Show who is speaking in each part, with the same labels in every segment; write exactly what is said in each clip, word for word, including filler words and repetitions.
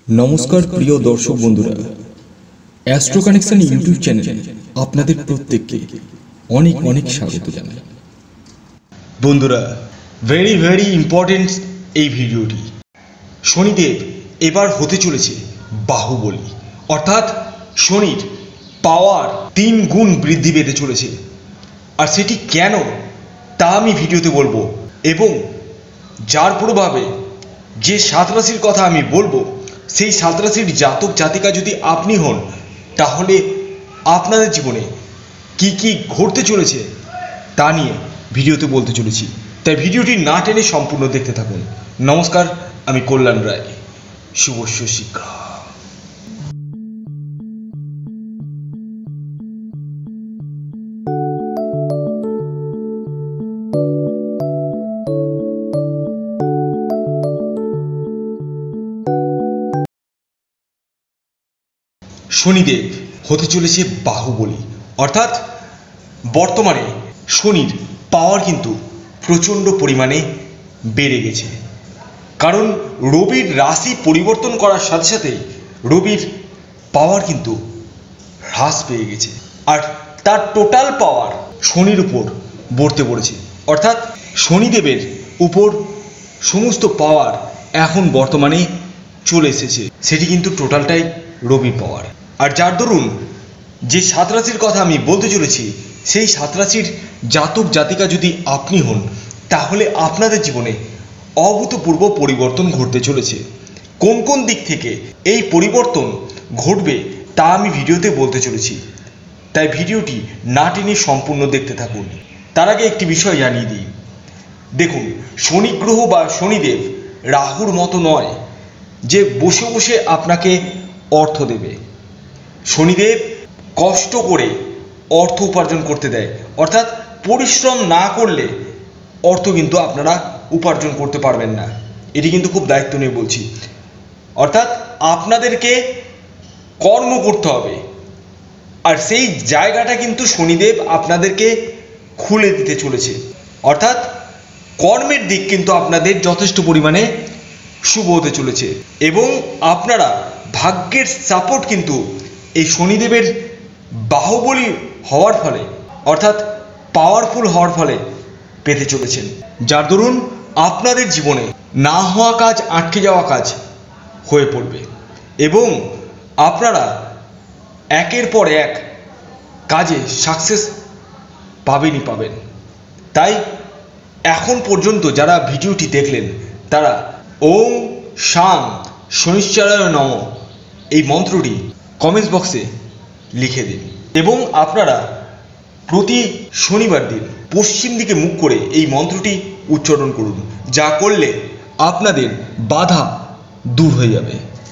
Speaker 1: नमस्कार प्रिय दर्शक बंधुरा एस्ट्रो कानेक्शन यूट्यूब चैनेल आपनादेर प्रत्येकके अनेक अनेक स्वागत जानाई।
Speaker 2: बंधुरा वेरी वेरी इम्पोर्टेंट এই ভিডিওটি শনিদেব এবার হতে চলেছে বাহুবলী, অর্থাৎ শনির পাওয়ার তিন গুণ বৃদ্ধি পেতে চলেছে। আর সেটি কেন তা আমি ভিডিওতে বলবো, এবং যার প্রভাবে যে সাত রাশির কথা আমি বলবো সেই সাত রাশির জাতক জাতিকা যদি আপনি হন তাহলে আপনাদের জীবনে কি কি ঘটতে চলেছে তা নিয়ে ভিডিওতে বলতে চলেছি। তাই ভিডিওটি না টেনে সম্পূর্ণ দেখতে থাকুন। নমস্কার, আমি কল্যাণ রায়, শুভস্য শিক্ষা। শনিদেব হতে চলেছে বাহুবলী, অর্থাৎ বর্তমানে শনির পাওয়ার কিন্তু প্রচণ্ড পরিমাণে বেড়ে গেছে। কারণ রবির রাশি পরিবর্তন করার সাথে সাথে রবির পাওয়ার কিন্তু হ্রাস পেয়ে গেছে, আর তার টোটাল পাওয়ার শনির উপর বর্তে পড়েছে। অর্থাৎ শনিদেবের উপর সমস্ত পাওয়ার এখন বর্তমানে চলে এসেছে, সেটি কিন্তু টোটালটাই রবির পাওয়ার। আর যার দরুন যে সাত রাশির কথা আমি বলতে চলেছি সেই সাত রাশির জাতক জাতিকা যদি আপনি হন তাহলে আপনাদের জীবনে অভূতপূর্ব পরিবর্তন ঘটতে চলেছে। কোন কোন দিক থেকে এই পরিবর্তন ঘটবে তা আমি ভিডিওতে বলতে চলেছি, তাই ভিডিওটি না টেনে সম্পূর্ণ দেখতে থাকুন। তার আগে একটি বিষয় জানিয়ে দিই, দেখুন শনি গ্রহ বা শনিদেব রাহুর মতো নয় যে বসে বসে আপনাকে অর্থ দেবে। শনিদেব কষ্ট করে অর্থ উপার্জন করতে দেয়, অর্থাৎ পরিশ্রম না করলে অর্থ কিন্তু আপনারা উপার্জন করতে পারবেন না। এটি কিন্তু খুব দায়িত্ব নিয়ে বলছি। অর্থাৎ আপনাদেরকে কর্ম করতে হবে, আর সেই জায়গাটা কিন্তু শনিদেব আপনাদেরকে খুলে দিতে চলেছে। অর্থাৎ কর্মের দিক কিন্তু আপনাদের যথেষ্ট পরিমাণে শুভ হতে চলেছে, এবং আপনারা ভাগ্যের সাপোর্ট কিন্তু এই শনিদেবের বাহুবলী হওয়ার ফলে, অর্থাৎ পাওয়ারফুল হওয়ার ফলে পেতে চলেছেন। যার দরুন আপনাদের জীবনে না হওয়া কাজ, আটকে যাওয়া কাজ হয়ে পড়বে, এবং আপনারা একের পর এক কাজে সাকসেস পাবেনই পাবেন। তাই এখন পর্যন্ত যারা ভিডিওটি দেখলেন তারা ওম শাং শনিশ্চরায় নমঃ এই মন্ত্রটি কমেন্টস বক্সে লিখে দিন, এবং আপনারা প্রতি শনিবার দিন পশ্চিম দিকে মুখ করে এই মন্ত্রটি উচ্চারণ করুন, যা করলে আপনাদের বাধা দূর হয়ে যাবে।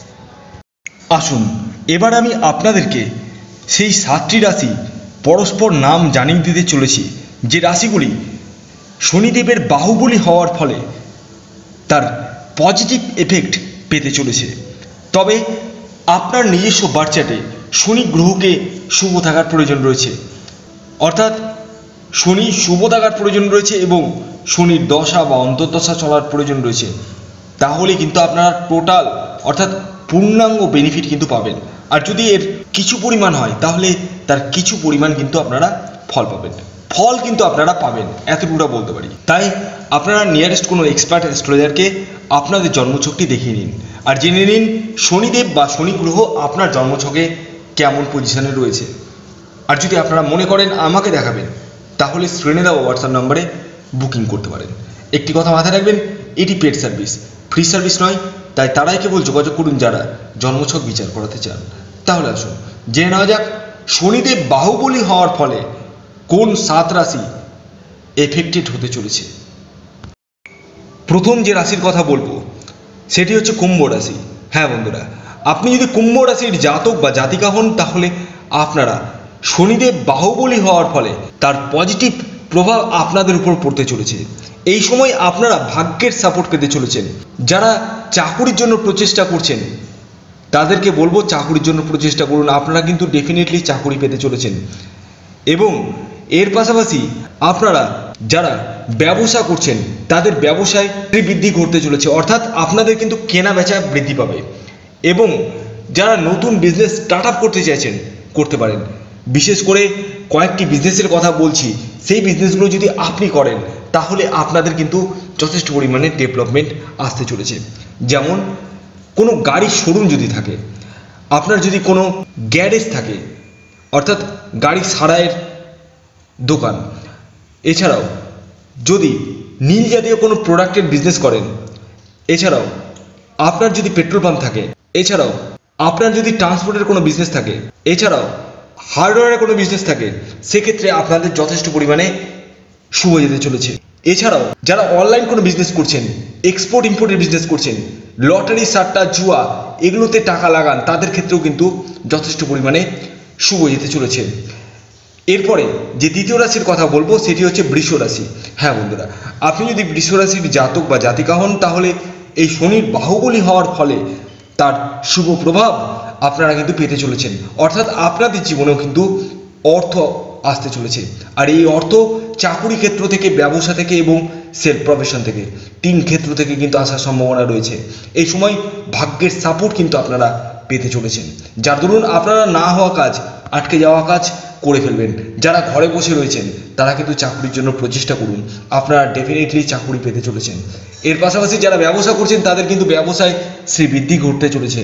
Speaker 2: আসুন এবার আমি আপনাদেরকে সেই সাতটি রাশি পরস্পর নাম জানিয়ে দিতে চলেছি, যে রাশিগুলি শনিদেবের বাহুবলী হওয়ার ফলে তার পজিটিভ এফেক্ট পেতে চলেছে। তবে আপনার নিজস্ব বার্থচার্টে শনি গ্রহকে শুভ থাকার প্রয়োজন রয়েছে, অর্থাৎ শনি শুভ থাকার প্রয়োজন রয়েছে, এবং শনির দশা বা অন্তর্দশা চলার প্রয়োজন রয়েছে। তাহলে কিন্তু আপনারা টোটাল অর্থাৎ পূর্ণাঙ্গ বেনিফিট কিন্তু পাবেন। আর যদি এর কিছু পরিমাণ হয় তাহলে তার কিছু পরিমাণ কিন্তু আপনারা ফল পাবেন। ফল কিন্তু আপনারা পাবেন, এতটুকুটা বলতে পারি। তাই আপনারা নিয়ারেস্ট কোনো এক্সপার্ট অ্যাস্ট্রোলজারকে আপনাদের জন্মছকটি দেখিয়ে নিন, আর জেনে নিন শনিদেব বা শনি গ্রহ আপনার জন্মছকে কেমন পজিশনে রয়েছে। আর যদি আপনারা মনে করেন আমাকে দেখাবেন তাহলে স্ক্রিনে দেওয়া হোয়াটসঅ্যাপ নম্বরে বুকিং করতে পারেন। একটি কথা মাথায় রাখবেন, এটি পেড সার্ভিস, ফ্রি সার্ভিস নয়। তাই তারাই কেবল যোগাযোগ করুন যারা জন্মছক বিচার করাতে চান। তাহলে আসুন জেনে নেওয়া যাক শনিদেব বাহুবলী হওয়ার ফলে কোন সাত রাশি এফেক্টেড হতে চলেছে। প্রথম যে রাশির কথা বলবো সেটি হচ্ছে কুম্ভ রাশি। হ্যাঁ বন্ধুরা, আপনি যদি কুম্ভ রাশির জাতক বা জাতিকা হন তাহলে আপনারা শনিদেব বাহুবলী হওয়ার ফলে তার পজিটিভ প্রভাব আপনাদের উপর পড়তে চলেছে। এই সময় আপনারা ভাগ্যের সাপোর্ট পেতে চলেছেন। যারা চাকুরির জন্য প্রচেষ্টা করছেন তাদেরকে বলবো চাকুরির জন্য প্রচেষ্টা করুন, আপনারা কিন্তু ডেফিনেটলি চাকুরি পেতে চলেছেন। এবং এর পাশাপাশি আপনারা যারা ব্যবসা করছেন তাদের ব্যবসায় বৃদ্ধি ঘটতে চলেছে, অর্থাৎ আপনাদের কিন্তু কেনা বেচা বৃদ্ধি পাবে। এবং যারা নতুন বিজনেস স্টার্ট আপ করতে চাইছেন করতে পারেন। বিশেষ করে কয়েকটি বিজনেসের কথা বলছি, সেই বিজনেসগুলো যদি আপনি করেন তাহলে আপনাদের কিন্তু যথেষ্ট পরিমাণে ডেভেলপমেন্ট আসতে চলেছে। যেমন কোনো গাড়ির শোরুম যদি থাকে, আপনার যদি কোনো গ্যারেজ থাকে অর্থাৎ গাড়ি সারাইয়ের দোকান, এছাড়াও যদি নীল জাতীয় কোনো প্রোডাক্টের বিজনেস করেন, এছাড়াও আপনার যদি পেট্রোল পাম্প থাকে, এছাড়াও আপনার যদি ট্রান্সপোর্টের কোনো বিজনেস থাকে, এছাড়াও হার্ডওয়্যারের কোনো বিজনেস থাকে, সেক্ষেত্রে আপনাদের যথেষ্ট পরিমাণে শুভ যেতে চলেছে। এছাড়াও যারা অনলাইন কোনো বিজনেস করছেন, এক্সপোর্ট ইম্পোর্টের বিজনেস করছেন, লটারি সাট্টা জুয়া এগুলোতে টাকা লাগান, তাদের ক্ষেত্রেও কিন্তু যথেষ্ট পরিমাণে শুভ যেতে চলেছে। এরপরে যে দ্বিতীয় রাশির কথা বলবো সেটি হচ্ছে বৃষ রাশি। হ্যাঁ বন্ধুরা, আপনি যদি বৃষ রাশির জাতক বা জাতিকা হন তাহলে এই শনির বাহুবলী হওয়ার ফলে তার শুভ প্রভাব আপনারা কিন্তু পেতে চলেছেন, অর্থাৎ আপনাদের জীবনেও কিন্তু অর্থ আসতে চলেছে। আর এই অর্থ চাকুরি ক্ষেত্র থেকে, ব্যবসা থেকে এবং সেলফ প্রফেশন থেকে, তিন ক্ষেত্র থেকে কিন্তু আসার সম্ভাবনা রয়েছে। এই সময় ভাগ্যের সাপোর্ট কিন্তু আপনারা পেতে চলেছেন, যার দরুন আপনারা না হওয়া কাজ, আটকে যাওয়া কাজ করে ফেলবেন। যারা ঘরে বসে রয়েছেন তারা কিন্তু চাকরির জন্য প্রচেষ্টা করুন, আপনারা ডেফিনেটলি চাকরি পেতে চলেছেন। এর পাশাপাশি যারা ব্যবসা করছেন তাদের কিন্তু ব্যবসায় শ্রীবৃদ্ধি ঘটতে চলেছে।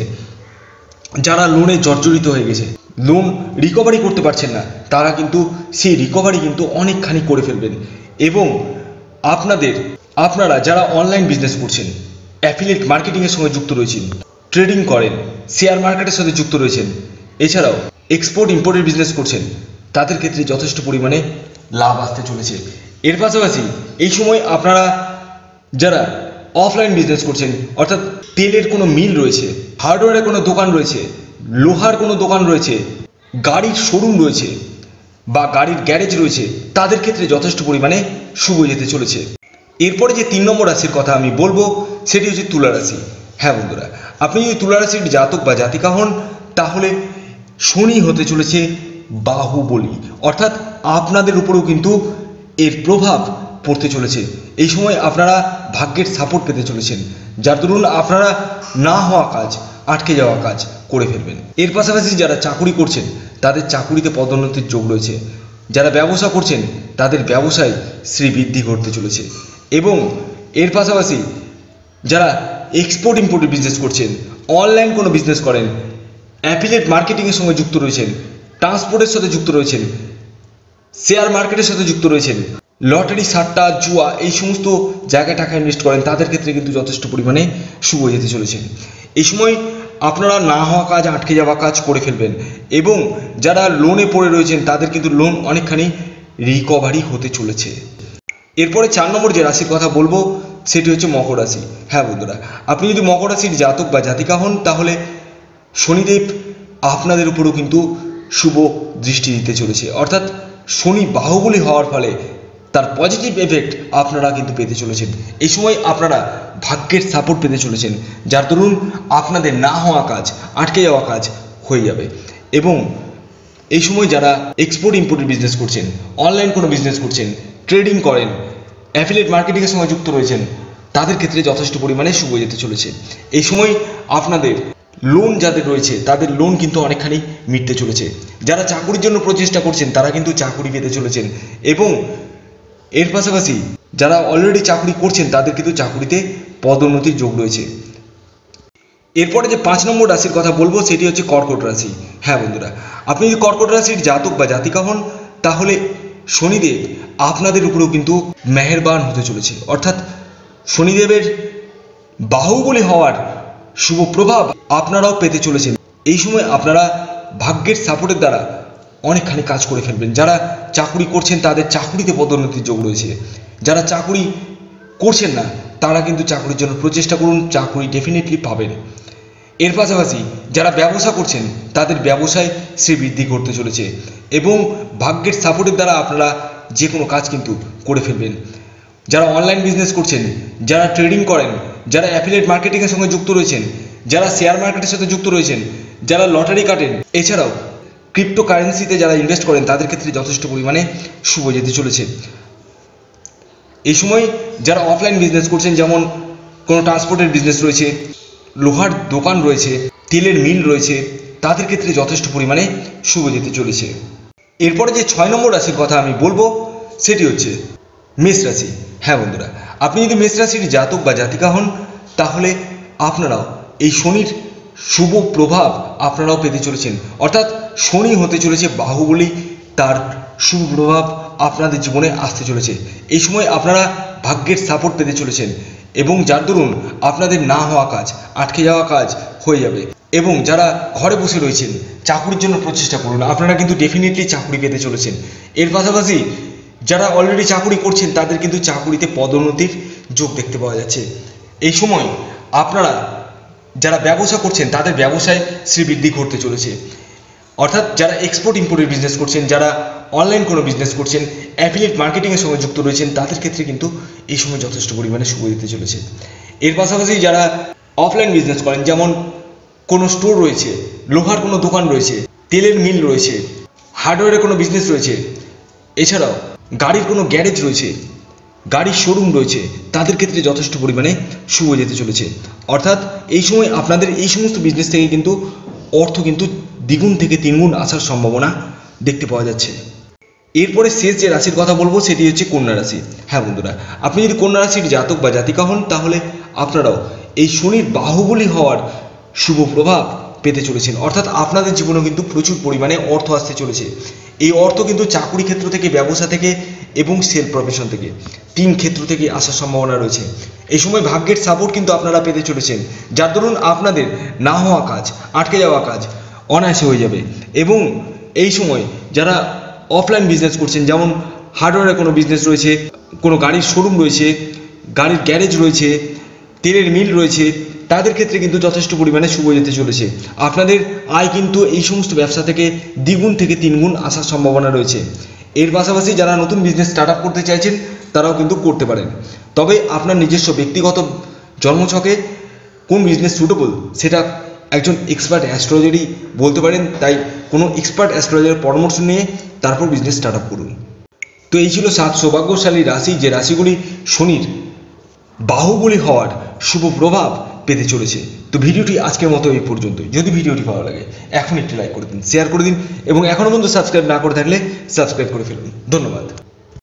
Speaker 2: যারা লোনে জর্জরিত হয়ে গেছে, লোন রিকভারি করতে পারছেন না, তারা কিন্তু সেই রিকভারি কিন্তু অনেকখানি করে ফেলবেন। এবং আপনাদের আপনারা যারা অনলাইন বিজনেস করছেন, অ্যাফিলিয়েট মার্কেটিংয়ের সঙ্গে যুক্ত রয়েছেন, ট্রেডিং করেন, শেয়ার মার্কেটের সাথে যুক্ত রয়েছেন, এছাড়াও এক্সপোর্ট ইম্পোর্টের বিজনেস করছেন, তাদের ক্ষেত্রে যথেষ্ট পরিমাণে লাভ আসতে চলেছে। এর পাশাপাশি এই সময় আপনারা যারা অফলাইন বিজনেস করছেন, অর্থাৎ তেলের কোনো মিল রয়েছে, হার্ডওয়্যারের কোনো দোকান রয়েছে, লোহার কোনো দোকান রয়েছে, গাড়ির শোরুম রয়েছে বা গাড়ির গ্যারেজ রয়েছে, তাদের ক্ষেত্রে যথেষ্ট পরিমাণে শুভ যেতে চলেছে। এরপরে যে তিন নম্বর রাশির কথা আমি বলবো সেটি হচ্ছে তুলা রাশি। হ্যাঁ বন্ধুরা, আপনি যদি তুলা রাশির জাতক বা জাতিকা হন তাহলে শনি হতে চলেছে বাহুবলী, অর্থাৎ আপনাদের উপরেও কিন্তু এর প্রভাব পড়তে চলেছে। এই সময় আপনারা ভাগ্যের সাপোর্ট পেতে চলেছেন, যার দরুন আপনারা না হওয়া কাজ, আটকে যাওয়া কাজ করে ফেলবেন। এর পাশাপাশি যারা চাকুরি করছেন তাদের চাকুরিতে পদোন্নতির যোগ রয়েছে, যারা ব্যবসা করছেন তাদের ব্যবসায় শ্রীবৃদ্ধি ঘটতে চলেছে। এবং এর পাশাপাশি যারা এক্সপোর্ট ইম্পোর্টের বিজনেস করছেন, অনলাইন কোনো বিজনেস করেন, অ্যাফিলিয়েট মার্কেটিংয়ের সঙ্গে যুক্ত রয়েছেন, ট্রান্সপোর্টের সাথে যুক্ত রয়েছেন, শেয়ার মার্কেটের সাথে যুক্ত রয়েছেন, লটারি সাট্টা জুয়া এই সমস্ত জায়গায় টাকা ইনভেস্ট করেন, তাদের ক্ষেত্রে কিন্তু যথেষ্ট পরিমাণে শুভ যেতে চলেছেন। এই সময় আপনারা না হওয়া কাজ, আটকে যাওয়া কাজ করে ফেলবেন। এবং যারা লোনে পড়ে রয়েছেন তাদের কিন্তু লোন অনেকখানি রিকভারি হতে চলেছে। এরপরে চার নম্বর যে রাশির কথা বলবো সেটি হচ্ছে মকর রাশি। হ্যাঁ বন্ধুরা, আপনি যদি মকর রাশির জাতক বা জাতিকা হন তাহলে শনিদেব আপনাদের উপরেও কিন্তু শুভ দৃষ্টি দিতে চলেছে, অর্থাৎ শনি বাহুবলী হওয়ার ফলে তার পজিটিভ এফেক্ট আপনারা কিন্তু পেতে চলেছেন। এই সময় আপনারা ভাগ্যের সাপোর্ট পেতে চলেছেন, যার দরুন আপনাদের না হওয়া কাজ, আটকে যাওয়া কাজ হয়ে যাবে। এবং এই সময় যারা এক্সপোর্ট ইম্পোর্টের বিজনেস করছেন, অনলাইন কোনো বিজনেস করছেন, ট্রেডিং করেন, অ্যাফিলিয়েট মার্কেটিংয়ের সঙ্গে যুক্ত রয়েছেন, তাদের ক্ষেত্রে যথেষ্ট পরিমাণে শুভ যেতে চলেছে। এই সময় আপনাদের লোন যাদের রয়েছে তাদের লোন কিন্তু অনেকখানি মিটতে চলেছে। যারা চাকুরির জন্য প্রচেষ্টা করছেন তারা কিন্তু চাকুরি পেতে চলেছেন। এবং এর পাশাপাশি যারা অলরেডি চাকরি করছেন তাদের কিন্তু চাকুরিতে পদোন্নতির যোগ রয়েছে। এরপরে যে পাঁচ নম্বর রাশির কথা বলবো সেটি হচ্ছে কর্কট রাশি। হ্যাঁ বন্ধুরা, আপনি যদি কর্কট রাশির জাতক বা জাতিকা হন তাহলে শনিদেব আপনাদের উপরেও কিন্তু মেহেরবান হতে চলেছে, অর্থাৎ শনিদেবের বাহুবলী হওয়ার শুভ প্রভাব আপনারাও পেতে চলেছেন। এই সময় আপনারা ভাগ্যের সাপোর্টের দ্বারা অনেকখানি কাজ করে ফেলবেন। যারা চাকুরি করছেন তাদের চাকুরিতে পদোন্নতির যোগ রয়েছে, যারা চাকুরি করছেন না তারা কিন্তু চাকুরির জন্য প্রচেষ্টা করুন, চাকুরি ডেফিনেটলি পাবেন। এর পাশাপাশি যারা ব্যবসা করছেন তাদের ব্যবসায় শ্রীবৃদ্ধি করতে চলেছে এবং ভাগ্যের সাপোর্টের দ্বারা আপনারা যে কোনো কাজ কিন্তু করে ফেলবেন। যারা অনলাইন বিজনেস করছেন, যারা ট্রেডিং করেন, যারা অ্যাফিলিয়েট মার্কেটিংয়ের সঙ্গে যুক্ত রয়েছেন, যারা শেয়ার মার্কেটের সাথে যুক্ত রয়েছেন, যারা লটারি কাটেন, এছাড়াও ক্রিপ্টো কারেন্সিতে যারা ইনভেস্ট করেন তাদের ক্ষেত্রে যথেষ্ট পরিমাণে শুভ যেতে চলেছে। এই সময় যারা অফলাইন বিজনেস করছেন, যেমন কোনো ট্রান্সপোর্টের বিজনেস রয়েছে, লোহার দোকান রয়েছে, তেলের মিল রয়েছে তাদের ক্ষেত্রে যথেষ্ট পরিমাণে শুভ যেতে চলেছে। এরপরে যে ছয় নম্বর রাশির কথা আমি বলবো সেটি হচ্ছে মেষ রাশি। হ্যাঁ বন্ধুরা, আপনি যদি মেষ রাশির জাতক বা জাতিকা হন তাহলে আপনারাও এই শনির শুভ প্রভাব আপনারাও পেতে চলেছেন, অর্থাৎ শনি হতে চলেছে বাহুবলী, তার শুভ প্রভাব আপনাদের জীবনে আসতে চলেছে। এই সময় আপনারা ভাগ্যের সাপোর্ট পেতে চলেছেন এবং যার দরুন আপনাদের না হওয়া কাজ, আটকে যাওয়া কাজ হয়ে যাবে। এবং যারা ঘরে বসে রয়েছেন চাকুরির জন্য প্রচেষ্টা করুন, আপনারা কিন্তু ডেফিনেটলি চাকুরি পেতে চলেছেন। এর পাশাপাশি যারা অলরেডি চাকুরি করছেন তাদের কিন্তু চাকুরিতে পদোন্নতির যোগ দেখতে পাওয়া যাচ্ছে। এই সময় আপনারা যারা ব্যবসা করছেন তাদের ব্যবসায় শ্রীবৃদ্ধি ঘটতে চলেছে, অর্থাৎ যারা এক্সপোর্ট ইম্পোর্টের বিজনেস করছেন, যারা অনলাইন কোনো বিজনেস করছেন, অ্যাফিলিয়েট মার্কেটিংয়ের সঙ্গে যুক্ত রয়েছেন তাদের ক্ষেত্রে কিন্তু এই সময় যথেষ্ট পরিমাণে শুভ দিতে চলেছে। এর পাশাপাশি যারা অফলাইন বিজনেস করেন, যেমন কোনো স্টোর রয়েছে, লোহার কোনো দোকান রয়েছে, তেলের মিল রয়েছে, হার্ডওয়্যারের কোনো বিজনেস রয়েছে, এছাড়াও গাড়ির কোনো গ্যারেজ রয়েছে, গাড়ির শোরুম রয়েছে, তাদের ক্ষেত্রে যথেষ্ট পরিমাণে শুভ যেতে চলেছে। অর্থাৎ এই সময় আপনাদের এই সমস্ত বিজনেস থেকে কিন্তু অর্থ কিন্তু দ্বিগুণ থেকে তিনগুণ আসার সম্ভাবনা দেখতে পাওয়া যাচ্ছে। এরপরে শেষ যে রাশির কথা বলবো সেটি হচ্ছে কন্যা রাশি। হ্যাঁ বন্ধুরা, আপনি যদি কন্যা রাশির জাতক বা জাতিকা হন তাহলে আপনারাও এই শনির বাহুবলী হওয়ার শুভ প্রভাব পেতে চলেছেন, অর্থাৎ আপনাদের জীবনেও কিন্তু প্রচুর পরিমাণে অর্থ আসতে চলেছে। এই অর্থ কিন্তু চাকুরি ক্ষেত্র থেকে, ব্যবসা থেকে এবং সেল প্রফেশন থেকে, তিন ক্ষেত্র থেকে আসার সম্ভাবনা রয়েছে। এই সময় ভাগ্যের সাপোর্ট কিন্তু আপনারা পেতে চলেছেন, যার দরুন আপনাদের না হওয়া কাজ, আটকে যাওয়া কাজ অনায়াসে হয়ে যাবে। এবং এই সময় যারা অফলাইন বিজনেস করছেন, যেমন হার্ডওয়্যারের কোনো বিজনেস রয়েছে, কোনো গাড়ির শোরুম রয়েছে, গাড়ির গ্যারেজ রয়েছে, তেলের মিল রয়েছে, তাদের ক্ষেত্রে কিন্তু যথেষ্ট পরিমাণে শুভ যেতে চলেছে। আপনাদের আয় কিন্তু এই সমস্ত ব্যবসা থেকে দ্বিগুণ থেকে তিনগুণ আসার সম্ভাবনা রয়েছে। এর পাশাপাশি যারা নতুন বিজনেস স্টার্ট আপ করতে চাইছেন তারাও কিন্তু করতে পারেন, তবে আপনার নিজস্ব ব্যক্তিগত জন্মছকে কোন বিজনেস সুটেবল সেটা একজন এক্সপার্ট অ্যাস্ট্রোলজারই বলতে পারেন। তাই কোনো এক্সপার্ট অ্যাস্ট্রোলজারের পরামর্শ নিয়ে তারপর বিজনেস স্টার্ট আপ করুন। তো এই ছিল সাত সৌভাগ্যশালী রাশি, যে রাশিগুলি শনির বাহুবলী হওয়ার শুভ প্রভাব পেতে চলেছে। তো ভিডিওটি আজকের মতো এই পর্যন্তই। যদি ভিডিওটি ভালো লাগে এখন একটি লাইক করে দিন, শেয়ার করে দিন এবং এখনও পর্যন্ত সাবস্ক্রাইব না করে থাকলে সাবস্ক্রাইব করে ফেলুন। ধন্যবাদ।